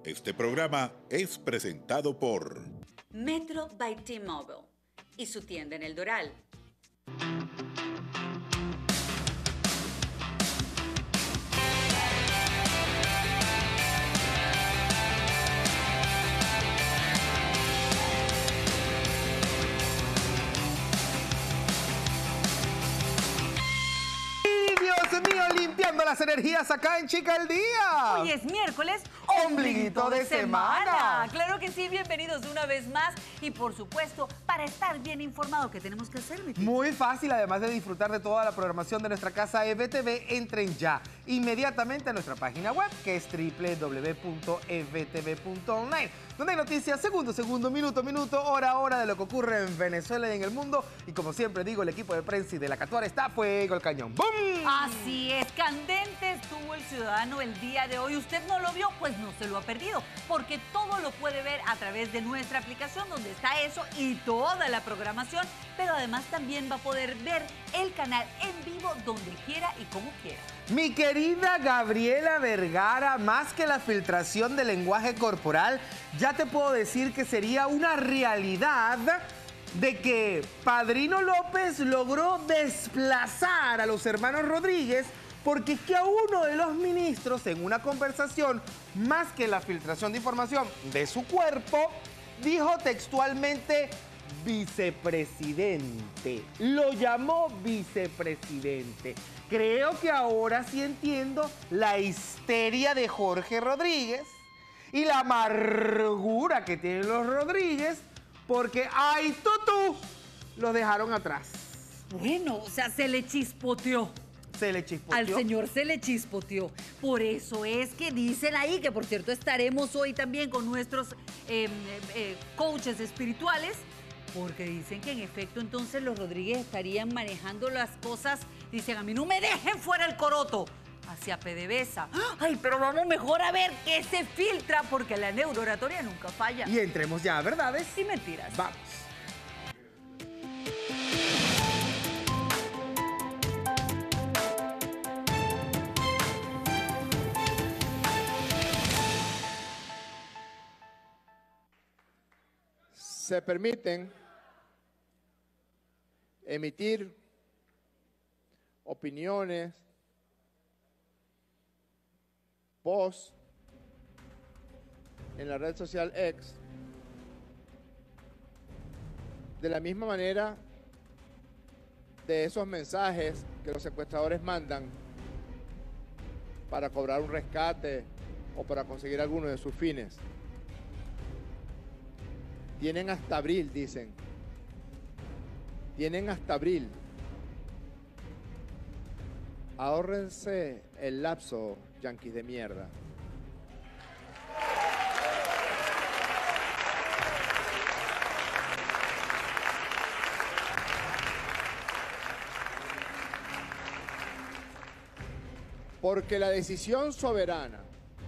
Este programa es presentado por Metro by T-Mobile y su tienda en El Doral. Limpiando las energías acá en Chica al Día. Hoy es miércoles, ombliguito de semana. Claro que sí, bienvenidos una vez más. Y por supuesto, para estar bien informado, ¿qué tenemos que hacer, mi tío? Muy fácil, además de disfrutar de toda la programación de nuestra casa EVTV, entren ya inmediatamente a nuestra página web, que es www.evtv.online, donde hay noticias segundo, minuto, hora de lo que ocurre en Venezuela y en el mundo. Y como siempre digo, el equipo de prensa y de la Catuara está a fuego el cañón. ¡Bum! Así es, candente estuvo el ciudadano el día de hoy. ¿Usted no lo vio? Pues no se lo ha perdido, porque todo lo puede ver a través de nuestra aplicación, donde está eso y toda la programación, pero además también va a poder ver el canal en vivo donde quiera y como quiera. Mi querida Gabriela Vergara, más que la filtración del lenguaje corporal, ya te puedo decir que sería una realidad de que Padrino López logró desplazar a los hermanos Rodríguez, porque es que a uno de los ministros, en una conversación, más que la filtración de información de su cuerpo, dijo textualmente vicepresidente. Lo llamó vicepresidente. Creo que ahora sí entiendo la histeria de Jorge Rodríguez y la amargura que tienen los Rodríguez porque, ¡ay, tutú!, los dejaron atrás. Bueno, o sea, se le chispoteó. Se le chispoteó. Al señor se le chispoteó. Por eso es que dicen ahí, que por cierto estaremos hoy también con nuestros coaches espirituales, porque dicen que en efecto entonces los Rodríguez estarían manejando las cosas, dicen, a mí no me dejen fuera el coroto, hacia PDVSA. Ay, pero vamos mejor a ver qué se filtra, porque la neurooratoria nunca falla. Y entremos ya a verdades y mentiras. Vamos. Se permiten emitir opiniones, posts en la red social X, de la misma manera de esos mensajes que los secuestradores mandan para cobrar un rescate o para conseguir alguno de sus fines. Tienen hasta abril, dicen. Tienen hasta abril. Ahórrense el lapso, yanquis de mierda. Porque la decisión soberana.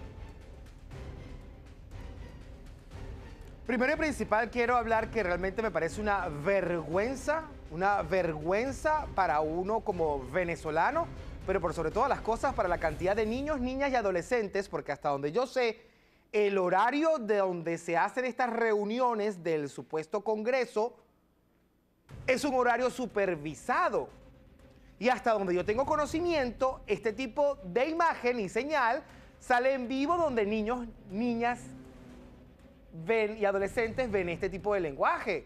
Primero y principal, quiero hablar que realmente me parece una vergüenza para uno como venezolano, pero por sobre todas las cosas para la cantidad de niños, niñas y adolescentes, porque hasta donde yo sé, el horario de donde se hacen estas reuniones del supuesto Congreso es un horario supervisado. Y hasta donde yo tengo conocimiento, este tipo de imagen y señal sale en vivo donde niños, niñas ven y adolescentes ven este tipo de lenguaje.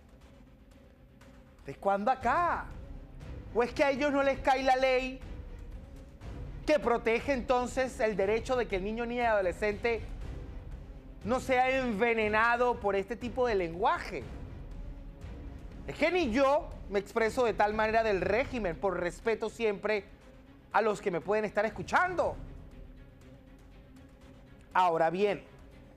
¿De cuándo acá? ¿O es que a ellos no les cae la ley que protege entonces el derecho de que el niño, niña y adolescente no sea envenenado por este tipo de lenguaje? Es que ni yo me expreso de tal manera del régimen por respeto siempre a los que me pueden estar escuchando. Ahora bien,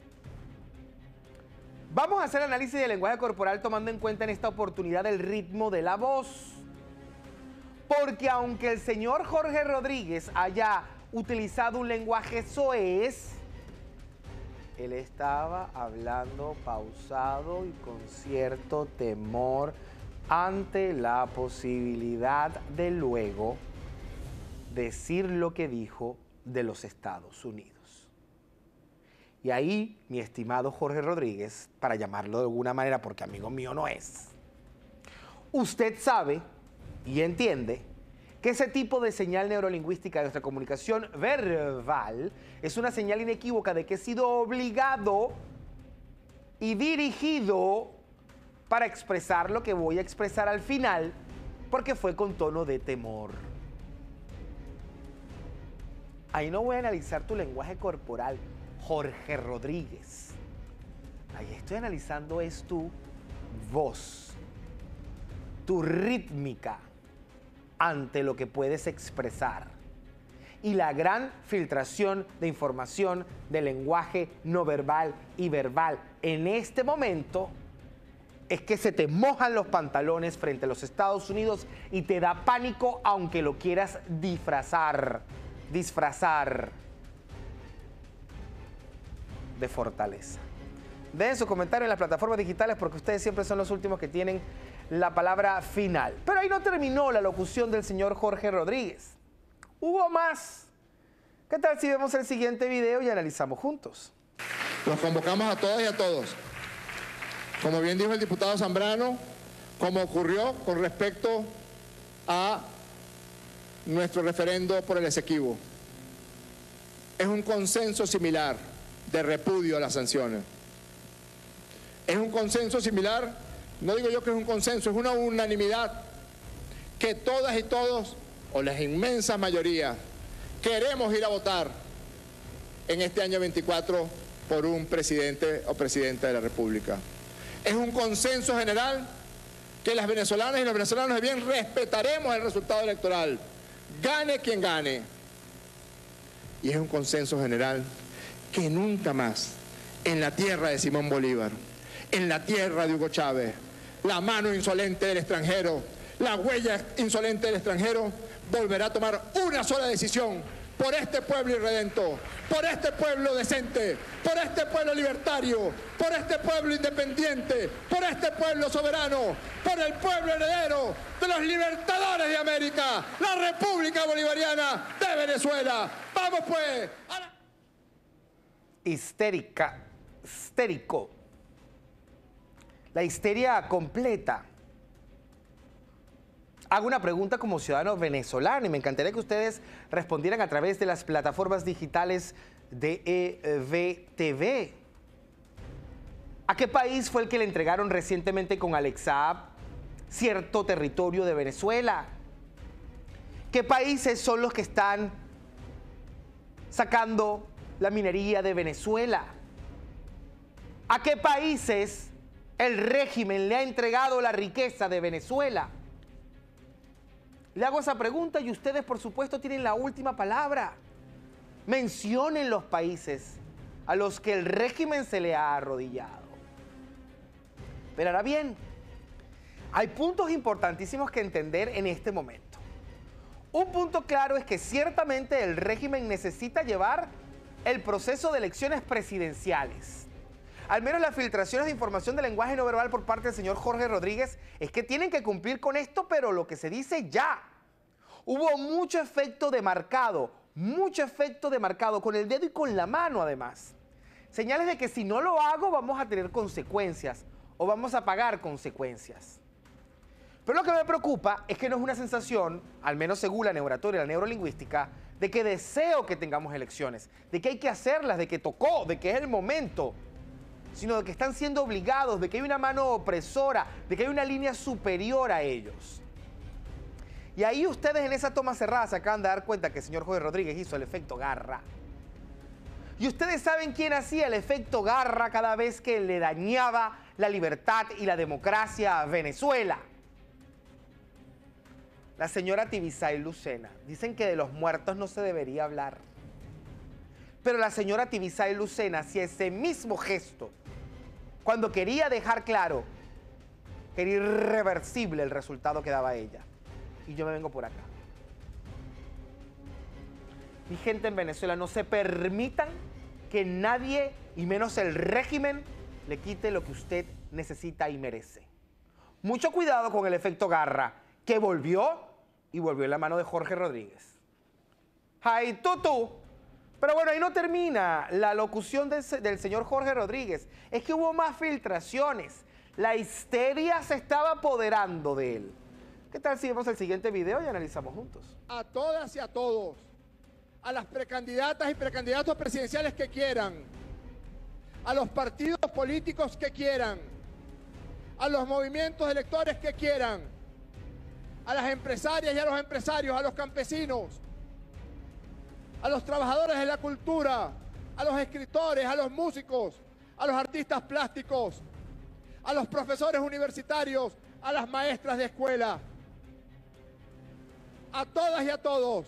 vamos a hacer análisis del lenguaje corporal tomando en cuenta en esta oportunidad el ritmo de la voz. Porque aunque el señor Jorge Rodríguez haya utilizado un lenguaje soez, él estaba hablando pausado y con cierto temor ante la posibilidad de luego decir lo que dijo de los Estados Unidos. Y ahí, mi estimado Jorge Rodríguez, para llamarlo de alguna manera, porque amigo mío no es, usted sabe y entiende que ese tipo de señal neurolingüística de nuestra comunicación verbal es una señal inequívoca de que he sido obligado y dirigido para expresar lo que voy a expresar al final, porque fue con tono de temor. Ahí no voy a analizar tu lenguaje corporal, Jorge Rodríguez. Ahí estoy analizando es tu voz, tu rítmica ante lo que puedes expresar y la gran filtración de información de lenguaje no verbal y verbal en este momento es que se te mojan los pantalones frente a los Estados Unidos y te da pánico aunque lo quieras disfrazar de fortaleza. Dejen su comentario en las plataformas digitales porque ustedes siempre son los últimos que tienen la palabra final. Pero ahí no terminó la locución del señor Jorge Rodríguez. Hubo más. ¿Qué tal si vemos el siguiente video y analizamos juntos? Los convocamos a todas y a todos. Como bien dijo el diputado Zambrano, como ocurrió con respecto a nuestro referendo por el Esequibo. Es un consenso similar de repudio a las sanciones. Es un consenso similar, no digo yo que es un consenso, es una unanimidad que todas y todos, o la inmensa mayoría, queremos ir a votar en este año 24 por un presidente o presidenta de la República. Es un consenso general que las venezolanas y los venezolanos de bien respetaremos el resultado electoral, gane quien gane. Y es un consenso general que nunca más en la tierra de Simón Bolívar, en la tierra de Hugo Chávez, la mano insolente del extranjero, la huella insolente del extranjero volverá a tomar una sola decisión por este pueblo irredento, por este pueblo decente, por este pueblo libertario, por este pueblo independiente, por este pueblo soberano, por el pueblo heredero de los libertadores de América, la República Bolivariana de Venezuela. ¡Vamos pues! Histérico. La histeria completa. Hago una pregunta como ciudadano venezolano y me encantaría que ustedes respondieran a través de las plataformas digitales de EVTV. ¿A qué país fue el que le entregaron recientemente con Alex Saab cierto territorio de Venezuela? ¿Qué países son los que están sacando la minería de Venezuela? ¿A qué países el régimen le ha entregado la riqueza de Venezuela? Le hago esa pregunta y ustedes, por supuesto, tienen la última palabra. Mencionen los países a los que el régimen se le ha arrodillado. Pero ahora bien, hay puntos importantísimos que entender en este momento. Un punto claro es que ciertamente el régimen necesita llevar el proceso de elecciones presidenciales. Al menos las filtraciones de información de lenguaje no verbal por parte del señor Jorge Rodríguez es que tienen que cumplir con esto, pero lo que se dice ya. Hubo mucho efecto de marcado, con el dedo y con la mano además. Señales de que si no lo hago vamos a tener consecuencias o vamos a pagar consecuencias. Pero lo que me preocupa es que no es una sensación, al menos según la neuratoria y la neurolingüística, de que deseo que tengamos elecciones, de que hay que hacerlas, de que tocó, de que es el momento, sino de que están siendo obligados, de que hay una mano opresora, de que hay una línea superior a ellos. Y ahí ustedes en esa toma cerrada se acaban de dar cuenta que el señor Jorge Rodríguez hizo el efecto garra. Y ustedes saben quién hacía el efecto garra cada vez que le dañaba la libertad y la democracia a Venezuela. La señora Tibisay Lucena. Dicen que de los muertos no se debería hablar. Pero la señora Tibisay Lucena hacía ese mismo gesto cuando quería dejar claro que era irreversible el resultado que daba ella. Y yo me vengo por acá. Mi gente en Venezuela, no se permitan que nadie, y menos el régimen, le quite lo que usted necesita y merece. Mucho cuidado con el efecto garra, que volvió y volvió en la mano de Jorge Rodríguez. ¡Ay, tú! Pero bueno, ahí no termina la locución del señor Jorge Rodríguez. Es que hubo más filtraciones. La histeria se estaba apoderando de él. ¿Qué tal si vemos el siguiente video y analizamos juntos? A todas y a todos, a las precandidatas y precandidatos presidenciales que quieran, a los partidos políticos que quieran, a los movimientos de electores que quieran, a las empresarias y a los empresarios, a los campesinos, a los trabajadores de la cultura, a los escritores, a los músicos, a los artistas plásticos, a los profesores universitarios, a las maestras de escuela, a todas y a todos.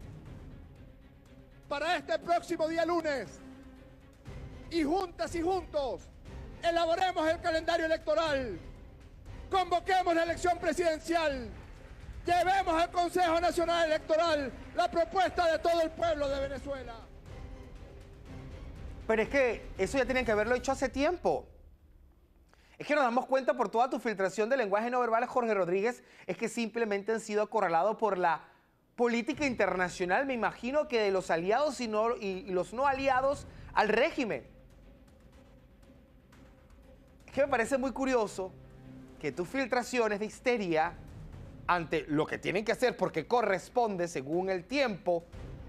Para este próximo día lunes, y juntas y juntos, elaboremos el calendario electoral, convoquemos la elección presidencial, llevemos al Consejo Nacional Electoral la propuesta de todo el pueblo de Venezuela. Pero es que eso ya tenían que haberlo hecho hace tiempo. Es que nos damos cuenta por toda tu filtración de lenguaje no verbal, Jorge Rodríguez, es que simplemente han sido acorralados por la política internacional, me imagino que de los aliados y los no aliados al régimen. Es que me parece muy curioso que tus filtraciones de histeria ante lo que tienen que hacer porque corresponde según el tiempo,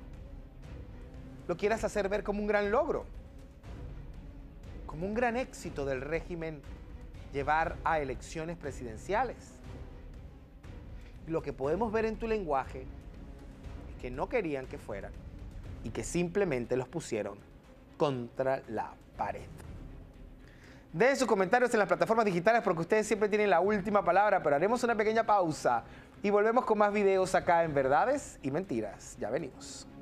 lo quieras hacer ver como un gran logro, como un gran éxito del régimen llevar a elecciones presidenciales. Lo que podemos ver en tu lenguaje es que no querían que fueran y que simplemente los pusieron contra la pared. Dejen sus comentarios en las plataformas digitales porque ustedes siempre tienen la última palabra, pero haremos una pequeña pausa y volvemos con más videos acá en Verdades y Mentiras. Ya venimos.